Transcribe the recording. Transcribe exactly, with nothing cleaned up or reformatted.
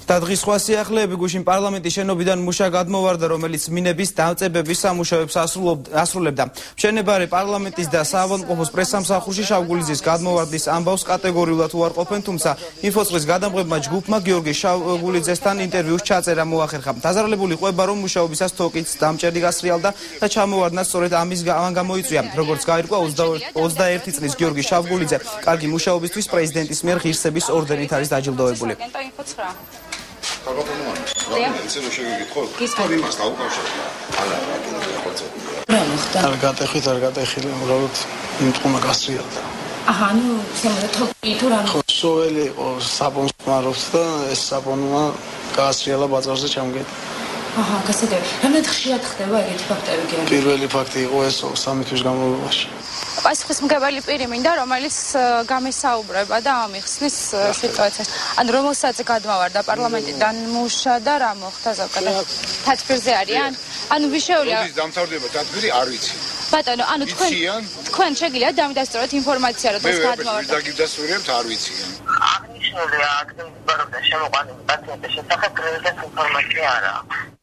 და დღის სხვა სიახლეები გუშინ პარლამენტის შენობიდან მუშა გადმოვარდა, რომელიც მინების დამწებების სამუშაოებს ასრულებდა. მშენებარე პარლამენტის და საავადმყოფოს პრესსამსახურში შავგულიძის გადმოვარდის ამბავს კატეგორიულად უარყოფენ, თუმცა ინფოწყრის გადამღებმა ჯგუფმა გიორგი შავგულიძესთან ინტერვიუს ჩაწერა მოახერხა. დაზარალებული ყვება, რომ მუშაობისას თოკიც დამჭერდი გასრიალდა და ჩამოვარდნა სწორედ ამის ამან გამოიწვია. როგორც გაირკვა, ოცდაერთი წლის გიორგი შავგულიძე კარგი მუშაობისთვის პრეზიდენტის მიერ ღირსების ორდენით არის დაჯილდოებული. არ გატეხით, არ გატეხილი, უბრალოდ იმტყუმა გასრიალდა. აჰა, ნუ შემოდა თოკი თუ რა. ხო, სოველი იყო, საბონს მარობს და ეს საბონმა გაასრიალა ბაზარზე ჩამგედ. აჰა, გასაგები. რამდენად ხშირად ხდება ეგეთი ფაქტები გიორგი? პირველი ფაქტი იყო ეს სამი თვის განმავლობაში. პასუხისმგებელი პირი მინდა, რომელიც გამესაუბრება და ამიხსნის სიტუაციას. ანუ რომელსაც გადმოვარდა პარლამენტიდან მუშა და რა მოხდა ზოგადად? თათბირზე არიან? ანუ ვიშეულია. როდის დამთავრდება თათბირი, არ ვიცი. ბატონო, ანუ თქვენ თქვენ შეგიძლიათ დამიდასტუროთ ინფორმაცია, რომ ეს გადმოვარდა. მე დაგიდასტურებთ, არ ვიცი. აღნიშნულია ადგილმდებარეობის შემოყვანილი პაციენტის შესახებ პრევენციის ინფორმაცია არა.